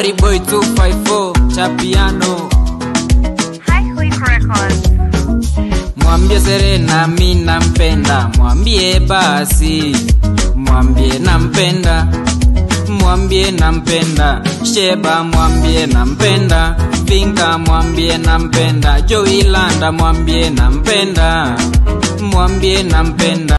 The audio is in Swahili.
Body Boy 254 Chapiano. High Click Records. Mwambie Serena mimi nampenda, mwambie basi, mwambie nampenda, mwambie nampenda, Sheba mwambie nampenda, Vinka mwambie nampenda, Joey Landa mwambie nampenda, mwambie nampenda.